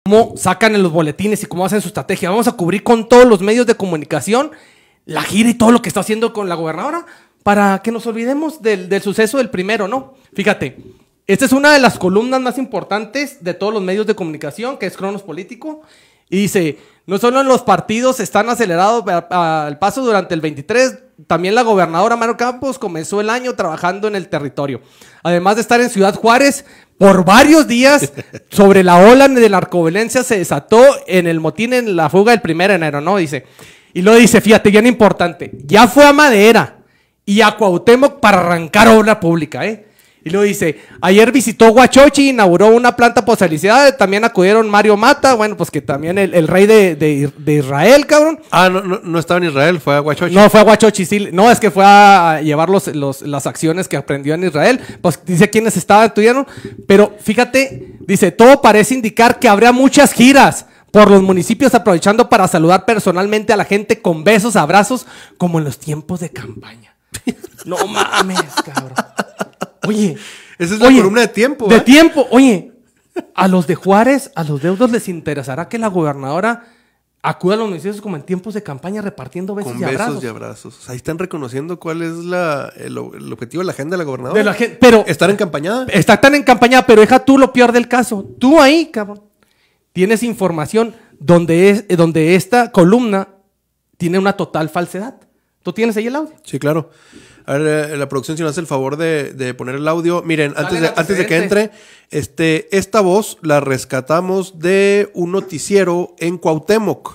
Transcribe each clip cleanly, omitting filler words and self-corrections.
cómo sacan en los boletines y cómo hacen su estrategia. Vamos a cubrir con todos los medios de comunicación la gira y todo lo que está haciendo con la gobernadora para que nos olvidemos del suceso del primero, ¿no? Fíjate, esta es una de las columnas más importantes de todos los medios de comunicación, que es Cronos Político, y dice, no solo en los partidos están acelerados al paso durante el 23, también la gobernadora Maro Campos comenzó el año trabajando en el territorio. Además de estar en Ciudad Juárez, por varios días, sobre la ola de narcoviolencia se desató en el motín en la fuga del 1 de enero, ¿no? Dice, y luego dice, fíjate, bien importante, ya fue a Madera y a Cuauhtémoc para arrancar obra pública, ¿eh? Y luego dice, ayer visitó Huachochi, inauguró una planta posalizada, también acudieron Mario Mata, bueno, pues que también el rey de Israel, cabrón. Ah, no estaba en Israel, fue a Huachochi. No, fue a Huachochi, sí. No, es que fue a llevar las acciones que aprendió en Israel. Pues dice quiénes estaban, estudiaron. Pero fíjate, dice, todo parece indicar que habría muchas giras por los municipios aprovechando para saludar personalmente a la gente con besos, abrazos, como en los tiempos de campaña. No mames, cabrón. Oye. Esa es la columna de tiempo. De tiempo. Oye, a los de Juárez, a los deudos les interesará que la gobernadora acuda a los municipios como en tiempos de campaña repartiendo besos y abrazos. Con besos y abrazos. O sea, ahí están reconociendo cuál es el objetivo de la agenda de la gobernadora. Pero ¿Estar en campaña? Está tan en campaña, pero deja tú lo peor del caso. Tú ahí, cabrón, tienes información donde esta columna tiene una total falsedad. ¿Tú tienes ahí el audio? Sí, claro. A ver, la producción, si nos hace el favor de poner el audio. Miren, antes de que entre, esta voz la rescatamos de un noticiero en Cuauhtémoc,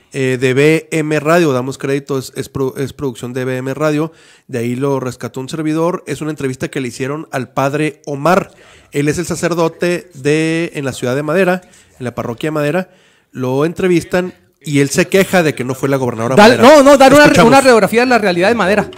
de BM Radio. Damos crédito, es producción de BM Radio. De ahí lo rescató un servidor. Es una entrevista que le hicieron al padre Omar. Él es el sacerdote en la ciudad de Madera, en la parroquia de Madera. Lo entrevistan. Y él se queja de que no fue la gobernadora Madera. Dar una radiografía de la realidad de Madera.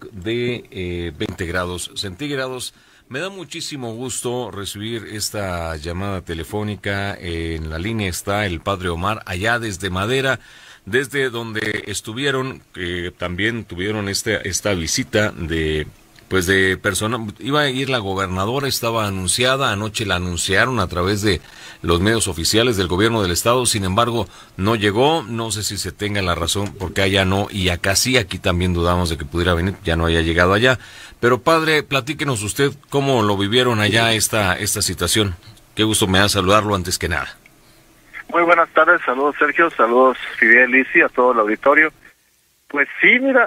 De 20 grados centígrados. Me da muchísimo gusto recibir esta llamada telefónica. En la línea está el padre Omar, allá desde Madera, desde donde estuvieron, también tuvieron esta visita de persona. Iba a ir la gobernadora, estaba anunciada, anoche la anunciaron a través de los medios oficiales del gobierno del estado, sin embargo no llegó, no sé si se tenga la razón, porque allá no, y acá sí, aquí también dudamos de que pudiera venir, ya no haya llegado allá. Pero padre, platíquenos usted cómo lo vivieron allá esta situación. Qué gusto me da saludarlo antes que nada. Muy buenas tardes, saludos Sergio, saludos Fidel, Lisi, a todo el auditorio. Pues sí, mira,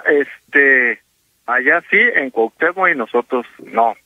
allá sí, en Cuauhtémoc, y nosotros no.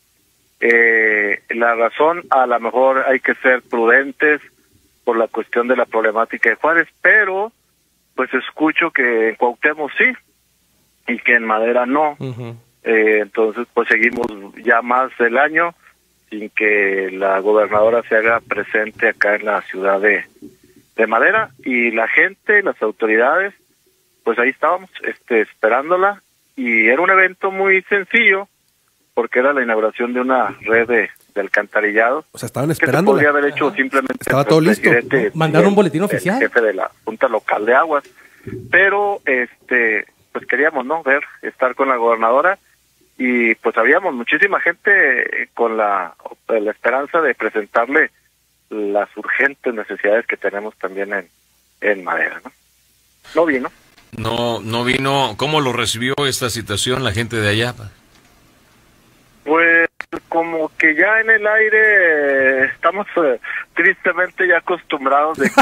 La razón, a lo mejor hay que ser prudentes por la cuestión de la problemática de Juárez, pero pues escucho que en Cuauhtémoc sí, y que en Madera no. Uh-huh. Entonces pues seguimos ya más del año sin que la gobernadora se haga presente acá en la ciudad de Madera, y la gente, las autoridades, pues ahí estábamos esperándola. Y era un evento muy sencillo, porque era la inauguración de una red de alcantarillado. O sea, estaban esperando. Que se podría haber hecho simplemente. Estaba todo listo. Mandaron un boletín oficial. El jefe de la Junta Local de Aguas. Pero, pues queríamos, ¿no? Estar con la gobernadora. Y pues habíamos muchísima gente con la esperanza de presentarle las urgentes necesidades que tenemos también en Madera, ¿no? No vino. No vino. ¿Cómo lo recibió esta situación la gente de allá? Pues como que ya en el aire estamos tristemente ya acostumbrados de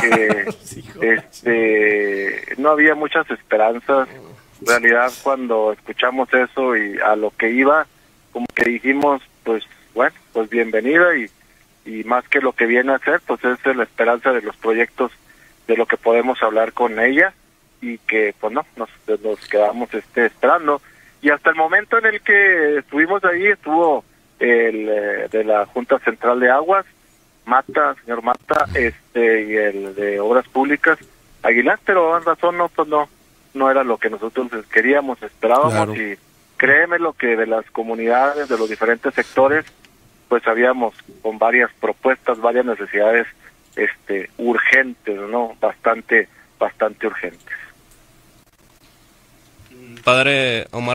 que no había muchas esperanzas. En realidad, cuando escuchamos eso y a lo que iba, como que dijimos, pues bueno, pues bienvenida, y más que lo que viene a hacer, pues es la esperanza de los proyectos, de lo que podemos hablar con ella, y que pues no, nos quedamos esperando. Y hasta el momento en el que estuvimos ahí, estuvo el de la Junta Central de Aguas, señor Mata, y el de Obras Públicas, Aguilar, pero en razón no era lo que nosotros queríamos, esperábamos. Claro. Y créeme lo que de las comunidades, de los diferentes sectores, pues habíamos con varias propuestas, varias necesidades urgentes, ¿no? Bastante urgentes. Padre Omar.